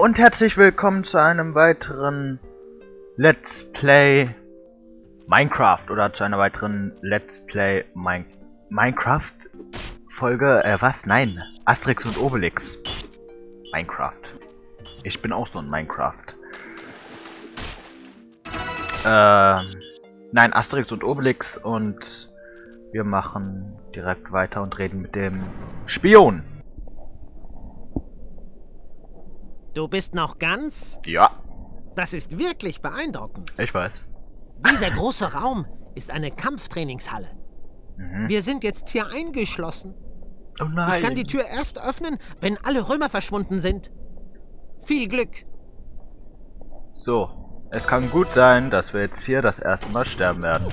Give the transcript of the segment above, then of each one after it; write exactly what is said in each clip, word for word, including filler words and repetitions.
und herzlich willkommen zu einem weiteren Let's Play Minecraft oder zu einer weiteren Let's Play Min Minecraft Folge, äh was? Nein, Asterix und Obelix. Minecraft. Ich bin auch so ein Minecraft. Ähm, nein, Asterix und Obelix und wir machen direkt weiter und reden mit dem Spion. Du bist noch ganz? Ja. Das ist wirklich beeindruckend. Ich weiß. Dieser große Raum ist eine Kampftrainingshalle. Mhm. Wir sind jetzt hier eingeschlossen. Oh nein. Ich kann die Tür erst öffnen, wenn alle Römer verschwunden sind. Viel Glück. So, es kann gut sein, dass wir jetzt hier das erste Mal sterben werden.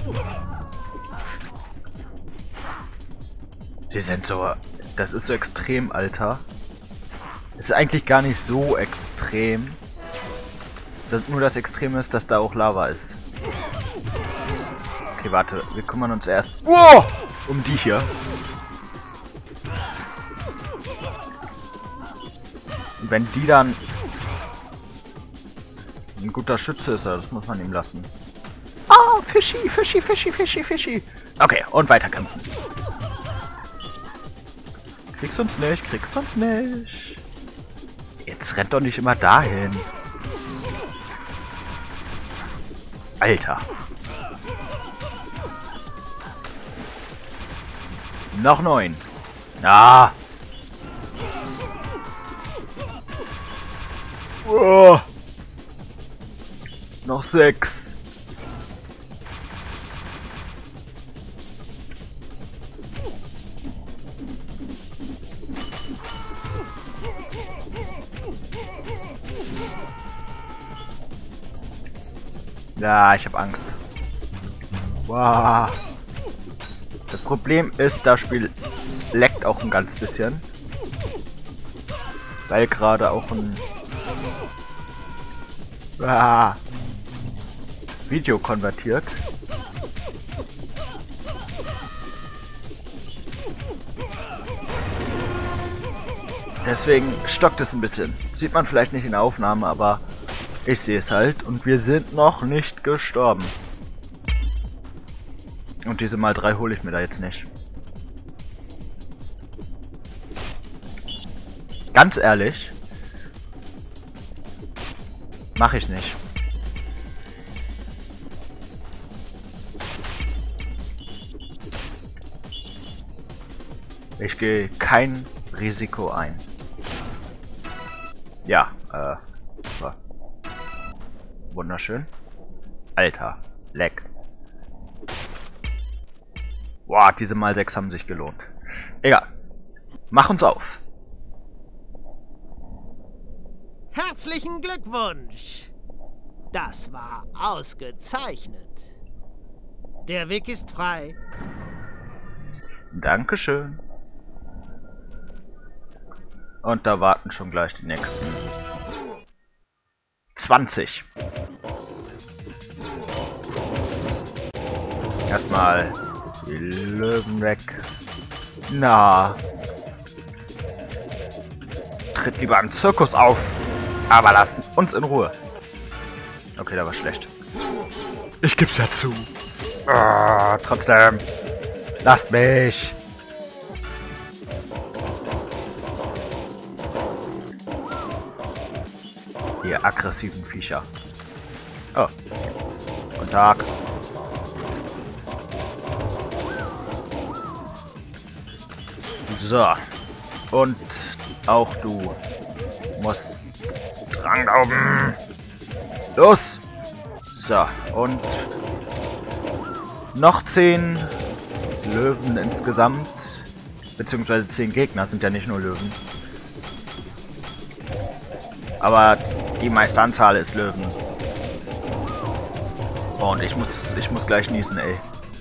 Die sind so... Das ist so extrem, Alter. Es ist eigentlich gar nicht so extrem. Das, nur das Extreme ist, dass da auch Lava ist. Okay, warte. Wir kümmern uns erst oh, um die hier. Und wenn die dann ein guter Schütze ist, das muss man ihm lassen. Oh, Fischi, Fischi, Fischi, Fischi, Fischi. Okay, und weiter kämpfen. Kriegst uns nicht, kriegst uns nicht. Jetzt rennt doch nicht immer dahin. Alter. Noch neun. Ah. Oh. Noch sechs. Ja, ich habe Angst. Wow. Das Problem ist, das Spiel leckt auch ein ganz bisschen. Weil gerade auch ein ah, Video konvertiert. Deswegen stockt es ein bisschen. Sieht man vielleicht nicht in der Aufnahme, aber ich sehe es halt und wir sind noch nicht gestorben. Und diese mal drei hole ich mir da jetzt nicht. Ganz ehrlich. Mache ich nicht. Ich gehe kein Risiko ein. Ja, äh. So. Wunderschön. Alter, leck. Boah, diese mal sechs haben sich gelohnt. Egal. Mach uns auf. Herzlichen Glückwunsch. Das war ausgezeichnet. Der Weg ist frei. Dankeschön. Und da warten schon gleich die nächsten zwanzig. Erstmal die Löwen weg. Na. Tritt lieber einen Zirkus auf. Aber lasst uns in Ruhe. Okay, da war schlecht. Ich geb's ja zu. Oh, trotzdem. Lasst mich. Ihr aggressiven Viecher. Oh. Guten Tag. So. Und auch du musst dran glauben. Los. So. Und noch zehn Löwen insgesamt. Beziehungsweise zehn Gegner, sind ja nicht nur Löwen. Aber die meiste Anzahl ist Löwen. Und ich muss ich muss gleich niesen, ey.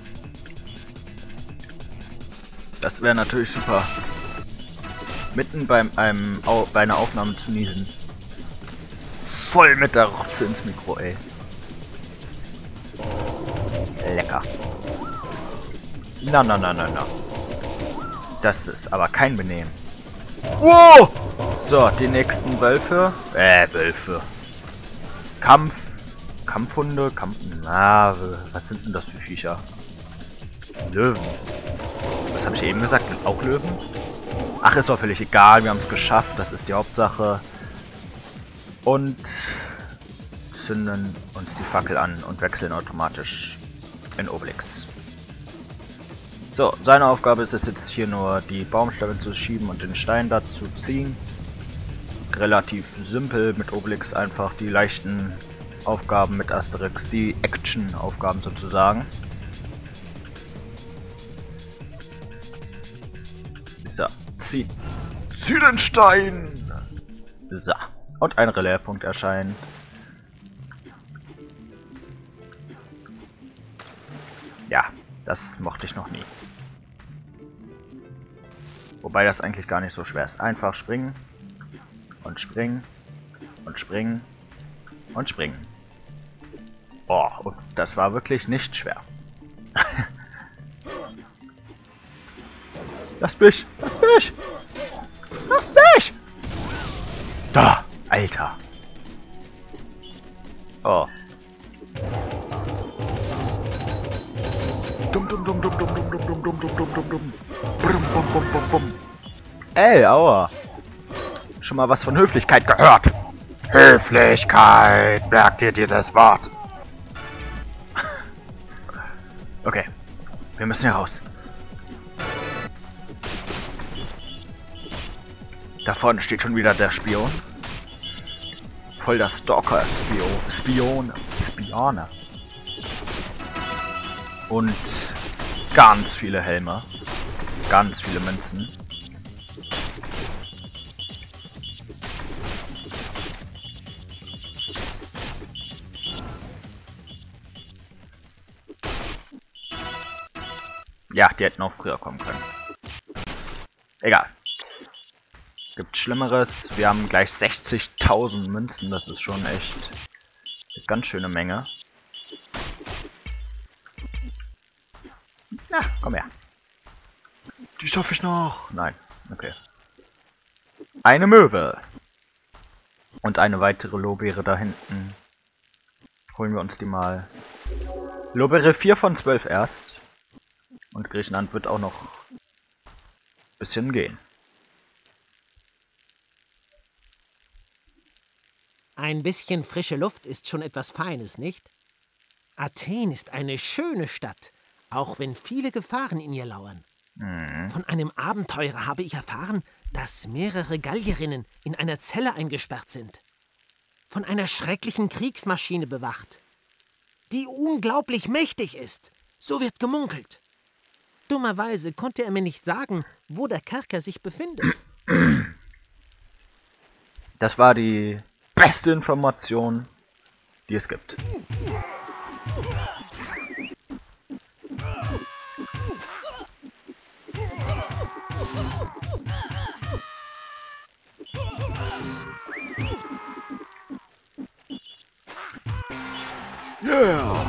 Das wäre natürlich super. Mitten beim einem Au bei einer Aufnahme zu niesen. Voll mit der Rotze ins Mikro, ey. Lecker. Na na na na na. Das ist aber kein Benehmen. Wow! So, die nächsten Wölfe. Äh, Wölfe. Kampf. Kampfhunde. Kampf. Na, was sind denn das für Viecher? Löwen. Was habe ich eben gesagt? Auch Löwen? Ach, ist doch völlig egal. Wir haben es geschafft. Das ist die Hauptsache. Und zünden uns die Fackel an und wechseln automatisch in Obelix. So, seine Aufgabe ist es jetzt hier nur, die Baumstämme zu schieben und den Stein dazu ziehen. Relativ simpel mit Obelix, einfach die leichten Aufgaben mit Asterix, die Action-Aufgaben sozusagen. So, zieh. Zieh den Stein! So, und ein Relais-Punkt erscheint. Ja, das mochte ich noch nie. Wobei das eigentlich gar nicht so schwer ist. Einfach springen und springen und springen und springen. Oh, und das war wirklich nicht schwer. Lass mich! Lass mich! Lass mich! Da! Alter! Oh. Dumm, dumm, dumm, dumm, dumm, dumm, dumm, dumm, dumm, dumm, dumm, dumm, dumm. Brum, bum, bum, bum, bum. Ey, aua. Schon mal was von Höflichkeit gehört? Höflichkeit, merkt ihr dieses Wort? Okay, wir müssen hier raus. Da vorne steht schon wieder der Spion. Voll der Stalker-Spion. Spion. Spione. Und ganz viele Helme. Ganz viele Münzen. Ja, die hätten auch früher kommen können. Egal. Gibt Schlimmeres. Wir haben gleich sechzigtausend Münzen. Das ist schon echt eine ganz schöne Menge. Na, komm her. Die schaffe ich noch. Nein. Okay. Eine Möwe. Und eine weitere Lorbeere da hinten. Holen wir uns die mal. Lorbeere vier von zwölf erst. Und Griechenland wird auch noch ein bisschen gehen. Ein bisschen frische Luft ist schon etwas Feines, nicht? Athen ist eine schöne Stadt, auch wenn viele Gefahren in ihr lauern. Mhm. Von einem Abenteurer habe ich erfahren, dass mehrere Gallierinnen in einer Zelle eingesperrt sind. Von einer schrecklichen Kriegsmaschine bewacht, die unglaublich mächtig ist. So wird gemunkelt. Dummerweise konnte er mir nicht sagen, wo der Kerker sich befindet. Das war die beste Information, die es gibt. Yeah!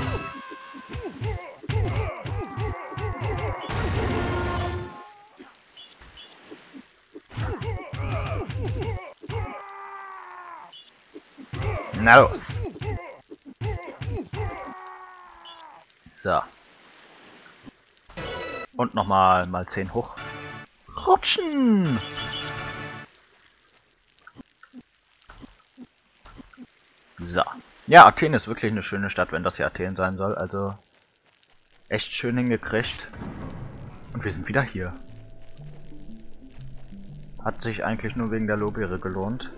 Na los! So. Und nochmal mal zehn hoch. Rutschen! So. Ja, Athen ist wirklich eine schöne Stadt, wenn das hier Athen sein soll. Also echt schön hingekriegt. Und wir sind wieder hier. Hat sich eigentlich nur wegen der Lorbeere gelohnt.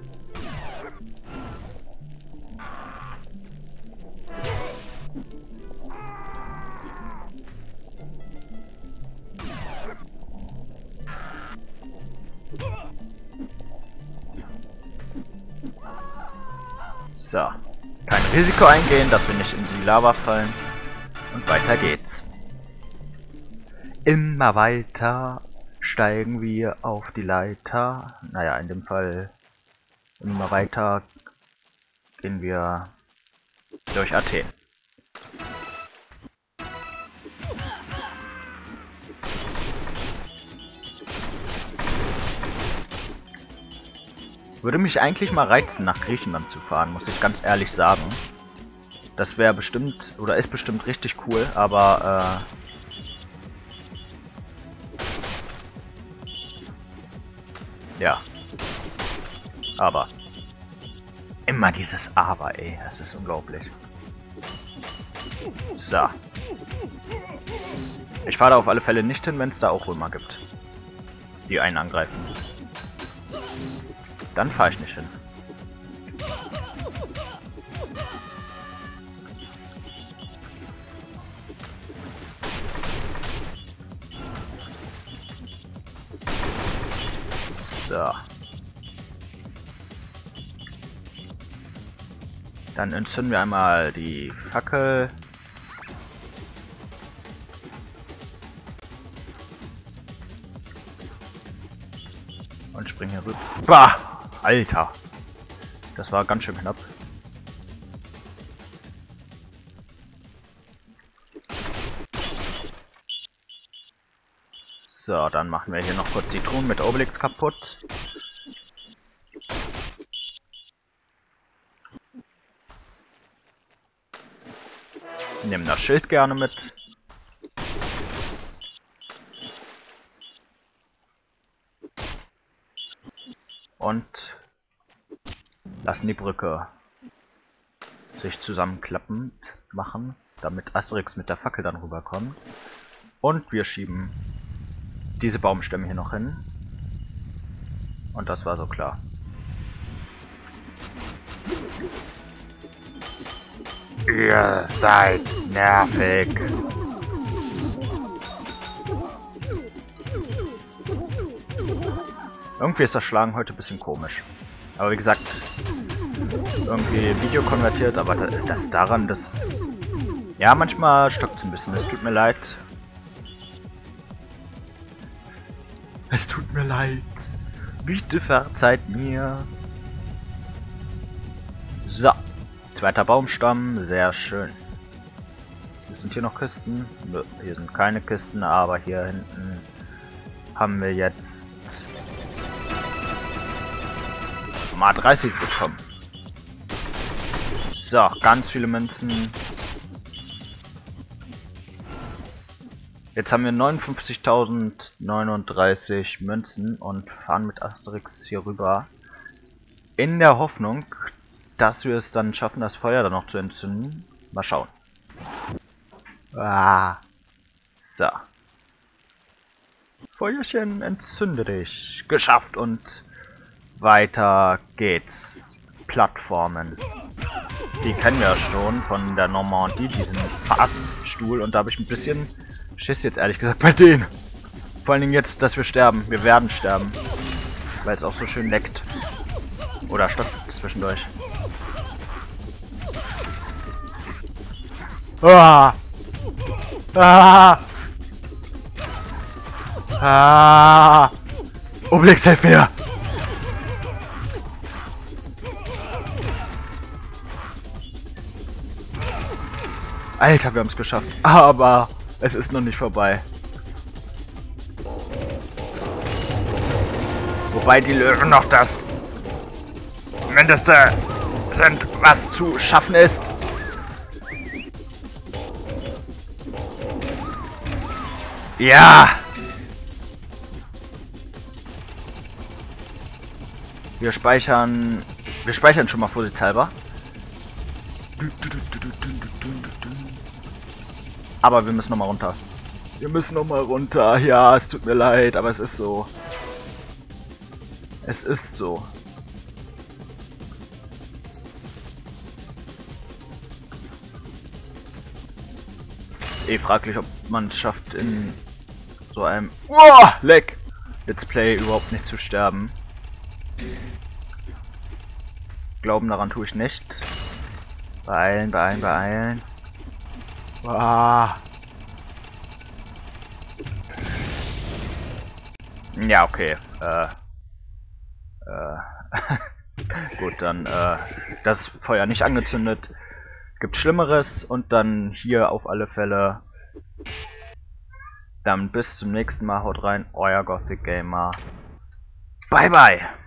So. Kein Risiko eingehen, dass wir nicht in die Lava fallen. Und weiter geht's. Immer weiter steigen wir auf die Leiter. Naja, in dem Fall immer weiter gehen wir durch Athen. Würde mich eigentlich mal reizen, nach Griechenland zu fahren, muss ich ganz ehrlich sagen. Das wäre bestimmt, oder ist bestimmt richtig cool, aber äh, ja. Aber. Immer dieses Aber, ey. Das ist unglaublich. So. Ich fahre da auf alle Fälle nicht hin, wenn es da auch Römer gibt, die einen angreifen. Dann fahre ich nicht hin. So. Dann entzünden wir einmal die Fackel. Und springen hier rüber. Bah! Alter! Das war ganz schön knapp. So, dann machen wir hier noch kurz die Truhen mit Obelix kaputt. Nehmen das Schild gerne mit. Und lassen die Brücke sich zusammenklappend machen, damit Asterix mit der Fackel dann rüberkommt. Und wir schieben diese Baumstämme hier noch hin. Und das war so klar. Ihr seid nervig. Irgendwie ist das Schlagen heute ein bisschen komisch. Aber wie gesagt, irgendwie Video konvertiert, aber das daran, das... Ja, manchmal stockt es ein bisschen. Es tut mir leid. Es tut mir leid. Bitte verzeiht mir. So. Zweiter Baumstamm. Sehr schön. Sind hier noch Kisten? Nö, hier sind keine Kisten, aber hier hinten haben wir jetzt mal dreißig bekommen. So, ganz viele Münzen. Jetzt haben wir neunundfünfzigtausendneununddreißig Münzen und fahren mit Asterix hier rüber. In der Hoffnung, dass wir es dann schaffen, das Feuer dann noch zu entzünden. Mal schauen. Ah. So. Feuerchen, entzünde dich. Geschafft und weiter geht's. Plattformen. Die kennen wir ja schon von der Normandie, diesen Fahrstuhl. Und da habe ich ein bisschen Schiss jetzt ehrlich gesagt bei denen. Vor allen Dingen jetzt, dass wir sterben. Wir werden sterben. Weil es auch so schön leckt. Oder stoppt zwischendurch. Ah! Ah! Ah! Obelix, hilf mir! Alter, wir haben es geschafft. Aber es ist noch nicht vorbei. Wobei die Löwen noch das Mindeste sind, was zu schaffen ist. Ja! Wir speichern... Wir speichern schon mal vorsichtshalber. Aber wir müssen noch mal runter. Wir müssen noch mal runter. Ja, es tut mir leid, aber es ist so. Es ist so. Ist eh fraglich, ob man es schafft, in so einem oh, Leck Let's Play überhaupt nicht zu sterben. Glauben daran tue ich nicht. Beeilen, beeilen, beeilen. Ah. Ja, okay. Äh. Äh. Gut, dann äh, das Feuer nicht angezündet. Gibt Schlimmeres und dann hier auf alle Fälle. Dann bis zum nächsten Mal. Haut rein, euer Gothic Gamer. Bye bye.